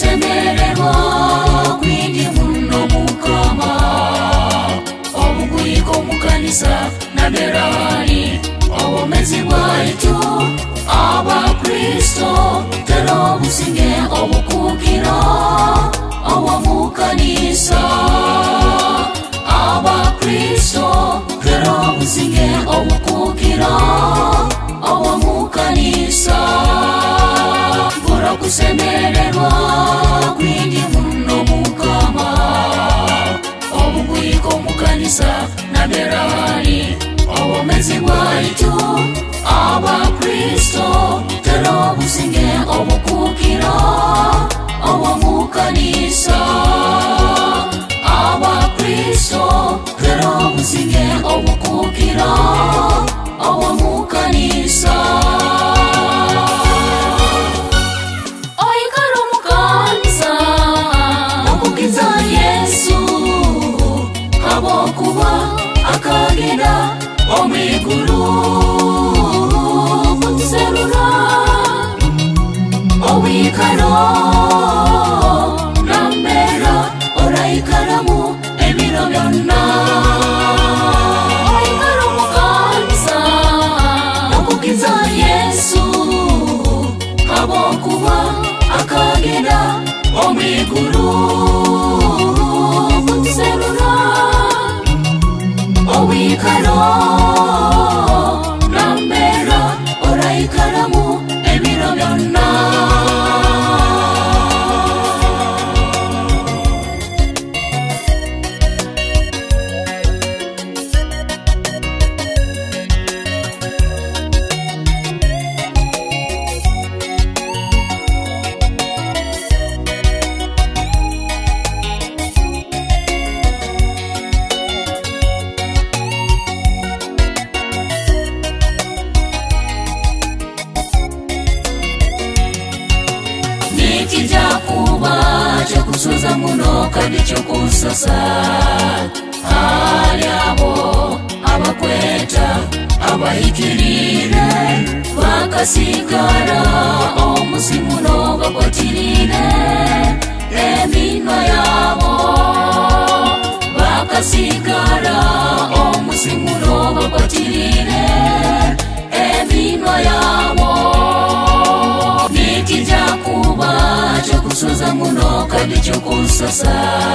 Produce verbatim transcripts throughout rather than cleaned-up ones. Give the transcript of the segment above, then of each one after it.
kusemererwa kwindi muno mukama obugwiko mukanisa naberani obumezi bwaitu abakristo tera obusinge obukukira owamukanisa abakristo tera obusinge obukukira owamukanisa kusemererwa kwindi muno mukama obugwiko mukanisa naberani obumezi bwaitu abakristo tera obusinge obukukira owamukanisa abakristo tera obusinge obukukira owamukanisa kuba akagenda omiguru kuserura owikaro nambera oraikaramu ebiro byonna oikaro mukanisa okukiza Yesu abokuba akagenda omiguru kuserura owikaro nambera oraikaramu ebiro byonna kusoza muno kandi kyokusasa ali abo abakweta abayikirire bakasigara omuzimuno bakwatirire eminwa yabo bakasigara omuzimuno bakwatirire eminwa yabo nikija kuba kusoza muno kandi kyokusasa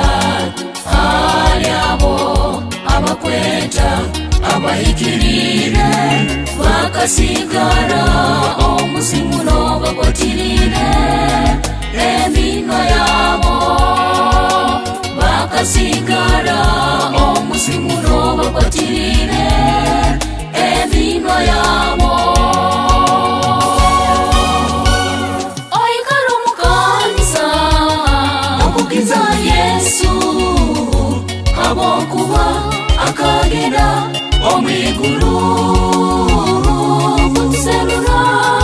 ali abo abakweta abayikirire bakasigara omuzimuno bakwatirire eminwa yabo bakasigara omuzimuno bakwatirire eminwa yabo Yesu abokuba akagenda omiguru kuserura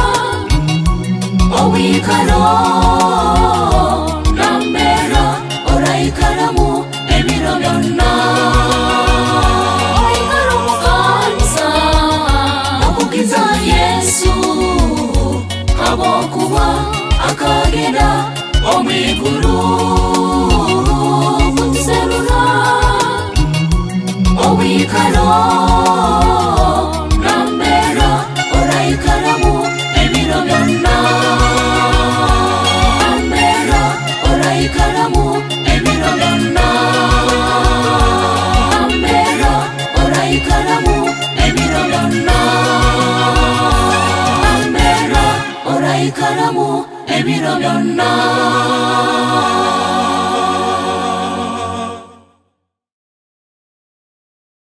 owikaro nambera oraikaramu ebiro byonna oikaro mukanisa okukiza Yesu abokuba akagenda omiguru owikaro nambera oraikaramu ebiro byonna nambera oraikaramu ebiro byonna nambera oraikaramu ebiro byonna nambera oraikaramu ebiro byonna